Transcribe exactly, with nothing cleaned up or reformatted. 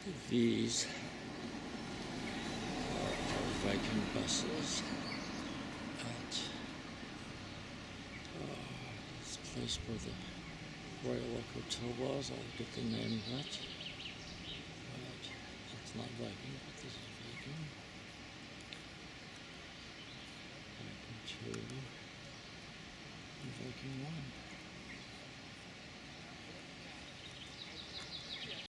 These are our Viking buses at uh, this place where the Royal Oak Hotel was. I'll get the name right. But that's not Viking, but this is Viking. Viking two and Viking one.